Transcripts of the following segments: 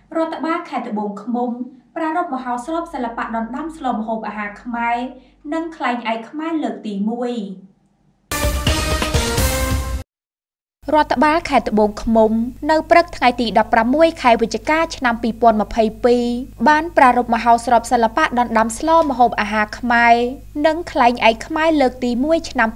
រដ្ឋបាលខេត្តត្បូងឃ្មុំប្រារព្ធមហោស្រពសិល្បៈដណ្ដើមស្លម្ហូបអាហារខ្មែរនិងខ្លែងឯកខ្មែរលើកទី1រដ្ឋបាលខេត្តត្បូងឃ្មុំនៅព្រឹកថ្ងៃទី16ខែវិច្ឆិកាឆ្នាំ2022បានប្រារព្ធមហោស្រពសិល្បៈដណ្ដើមស្លម្ហូបអាហារខ្មែរនិងខ្លែងឯកខ្មែរលើកទី1ឆ្នាំ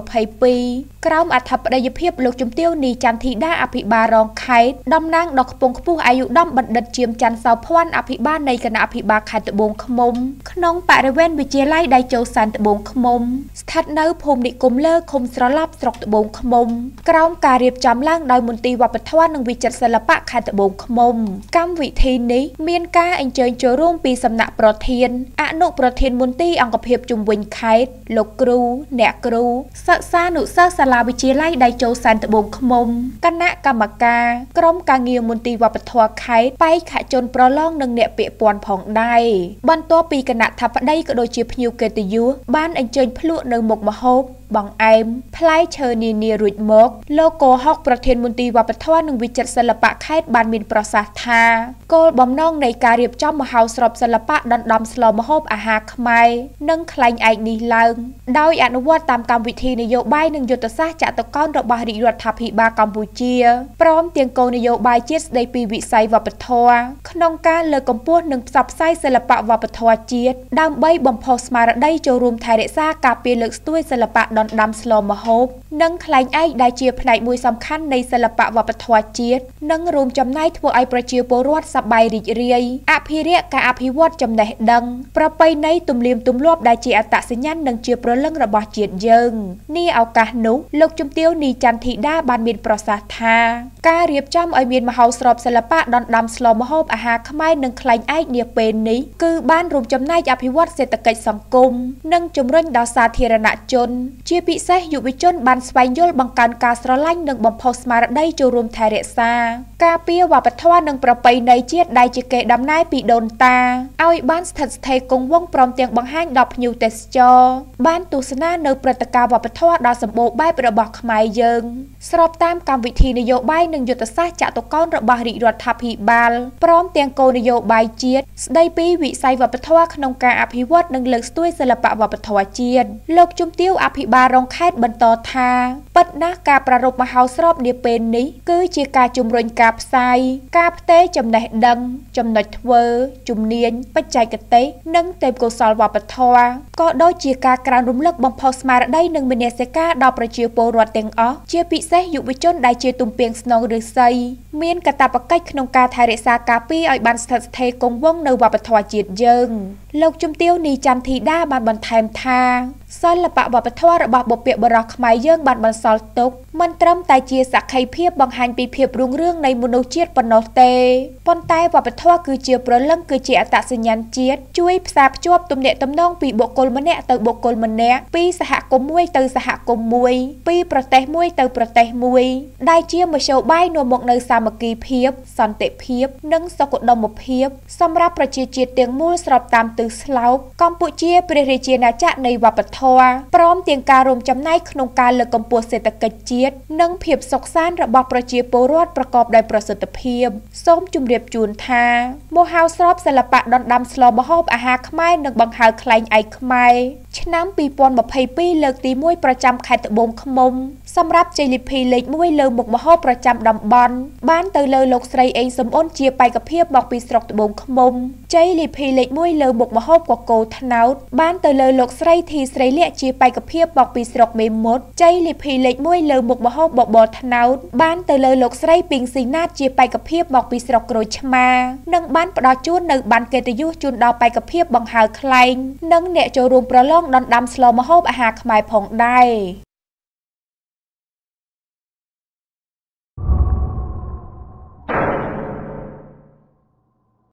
2022ក្រោមអធិបតីភាពលោកជំទាវ នីចន្ទធីតាអភិបាលរងខេត្តតំណាងដ៏ខ្ពង់ខ្ពស់អាយុដំបណ្ឌិតជាមច័ន្ទសោភ័ណ្ឌអភិបាលនៃគណៈអភិបាលខេត្តត្បូងឃ្មុំក្នុងបរិវេណវិទ្យាល័យដៃជោសែនត្បូងឃ្មុំស្ថិតនៅភូមិនិគមលើឃុំស្រឡប់ស្រុកត្បូងឃ្មុំក្រោមការរៀបចំឡើងដោយមន្ទីរវប្បធម៌និងវិចិត្រសិល្បៈខេត្តត្បូងឃ្មុំកម្មវិធីនេះមានការអញ្ជើញចូលរួមពីសំណាក់ប្រធានអនុប្រធានមន្ទីរអង្គភាពជុំវិញខេត្តលោកគ្រូអ្នកគ្រូសិស្សានុសិស្សសាលាវិទ្យាល័យដៃជោសែនត្បូងឃ្មុំគណៈកម្មការក្រុមការងារមន្ទីរវប្បធម៌ខេត្តបេក្ខជនប្រឡងនិងអ្នកពាក់ព័ន្ធផងដែរបន្ទាប់ពីគណៈថាបតីក៏ដូចជាភ្ញៀវកិត្តិយសបានអញ្ជើញភ្លក្សនៅមុខម្ហូបបង្អែមផ្លែឈើនានារួចមកលោកកោហុកប្រធានមន្ទីរវប្បធម៌និងវិចិត្រសិល្បៈខេត្តបានមានប្រសាសន៍ថាគោលបំណងនៃការរៀបចំមហោស្រពសិល្បៈដណ្ដំស្លម្ហូបអាហារខ្មែរនិងខ្លែងឯកនេះឡើងដោយអនុវត្តតាមកម្មវិធីនយោបាយនិងយុទ្ធសាស្ត្រចតុកោណរបស់រាជរដ្ឋាភិបាលកម្ពុជាព្រមទាំងគោលនយោបាយជាតិស្តីពីវិស័យវប្បធម៌ក្នុងការលើកកម្ពស់និងផ្សព្វផ្សាយសិល្បៈវប្បធម៌ជាតិដើម្បីបំផុសស្មារតីចូលរួមថែរក្សាការពារលើកស្ទួយសិល្បៈដណ្ដើមស្លម្ហូបនិងខ្លែងឯកដែលជាផ្នែកមួយសំខាន់នៃសិល្បៈវប្បធម៌ជាតិនិងរួមចំណែកធ្វើឲ្យប្រជាពលរដ្ឋសប្បាយរីករាយអភិរក្សការអភិវឌ្ឍចំណេះដឹងប្រពៃណីទំនៀមទម្លាប់ដែលជាអត្តសញ្ញាណនិងជាព្រលឹងរបស់ជាតិយើងនាឱកាសនោះលោកជំទាវ នីចន្ទធីតាបានមានប្រសាសន៍ថាការរៀបចំឲ្យមានមហោស្រពសិល្បៈដណ្ដើមស្លម្ហូបអាហារខ្មែរនិងខ្លែងឯកនាពេលនេះគឺបានរួមចំណែកអភិវឌ្ឍសេដ្ឋកិច្ចសង្គមនិងជំរុញដល់សាធារណជនជាពិសេសយុវជនបានស្វែងយល់បង្កើនការស្រឡាញ់និងបំផុសស្មារតីចូលរួមថែរក្សាការពារវប្បធម៌និងប្រពៃណីជាតិដែលជាកេរដំណែលពីដូនតាឲ្យបានស្ថិតស្ថេរគង់វង្សព្រមទាំងបង្ហាញដល់ភ្ញៀវទេសចរបានទស្សនានៅព្រឹត្តិការណ៍វប្បធម៌ដ៏សម្បូរបែបរបស់ខ្មែរយើងស្របតាមកម្មវិធីនយោបាយនិងយុទ្ធសាស្ត្រចតុកោណរបស់រាជរដ្ឋាភិបាលព្រមទាំងគោលនយោបាយជាតិស្តីពីវិស័យវប្បធម៌ក្នុងការអភិវឌ្ឍនិងលើកស្ទួយសិល្បៈវប្បធម៌ជាតិលោកជំទាវអភិបាលរងខេត្តបន្តថាពិតណាស់ការប្រារព្ធមហោស្រពនាពេលនេះគឺជាការជំរុញការផ្សាយការផ្ទេរចំណេះដឹងចំណុចធ្វើជំនាញបច្ចេកទេសនិងទេពកោសល្យវប្បធម៌ក៏ដូចជាការក្រើនរំលឹកបំផុសស្មារតីនិងមនសិការដល់ប្រជាពលរដ្ឋទាំងអស់ជាពិសេសយុវជនដែលជាទំពាំងស្នងឫស្សីមានកាតព្វកិច្ចក្នុងការថែរក្សាការពារឲ្យបានស្ថិតស្ថេរគង់វង្សនៅវប្បធម៌ជាតិយើងលោកជំទាវ នីចន្ទធីតាបានបន្ថែមថាសិល្បៈវប្បធម៌របស់បុព្វបុរសខ្មែរយើងបានបន្សល់ទុកមិនត្រឹមតែជាសក្ខីភាពបង្ហាញពីភាពរុងរឿងនៃមនុស្សជាតិប៉ុណ្ណោះទេប៉ុន្តែវប្បធម៌គឺជាព្រលឹងគឺជាអត្តសញ្ញាណជាតិជួយផ្សារភ្ជាប់ទំនាក់ទំនងពីបុគ្គលម្នាក់ទៅបុគ្គលម្នាក់ពីសហគមន៍មួយទៅសហគមន៍មួយពីប្រទេសមួយទៅប្រទេសមួយដែលជាមធ្យោបាយនាំមកនូវសាមគ្គីភាពសន្តិភាពនិងសុខដុមភាពសម្រាប់ប្រជាជាតិទាំងមូលស្របតាមទិសស្លោកកម្ពុជាព្រះរាជាណាចក្រនៃវប្បធម៌ព្រមទាំងការរួមចំណែកក្នុងការលើកកម្ពស់សេដ្ឋកិច្ចជាតិនិងភាពសុខសាន្តរបស់ប្រជាពលរដ្ឋប្រកបដោយប្រសិទ្ធភាពសូមជម្រាបជូនថាមហោស្រពសិល្បៈដណ្ដើមស្លម្ហូបអាហារខ្មែរនិងបង្ហើរខ្លែងឯកខ្មែរឆ្នាំ2022លើកទី1ប្រចាំខេត្តត្បូងឃ្មុំសម្រាប់ជ័យលាភីលេខ1លើមុខម្ហូបប្រចាំតំបន់បានទៅលើលោកស្រីអេងសំអ៊ុនជាបេក្ខភាពមកពីស្រុកត្បូងឃ្មុំជ័យលាភីលេខ1លើមុខម្ហូបកកូរត្នោតបានទៅលើលោកស្រីធីស្រីលាក់ជាបេក្ខភាពមកពីស្រុកមេមត់ជ័យលាភីលេខ1លើមុខម្ហូបបបរត្នោតបានទៅលើលោកស្រីពីងស៊ីណាតជាបេក្ខភាពមកពីស្រុកក្រូចឆ្មានិងបានផ្ដល់ជូននៅបានកិត្តិយសជូនដល់បេក្ខភាពបង្ហើរខ្លែងនិងអ្នកចូលរួមប្រឡងដណ្ដើមស្លម្ហូបអាហារខ្មែរផងដែរ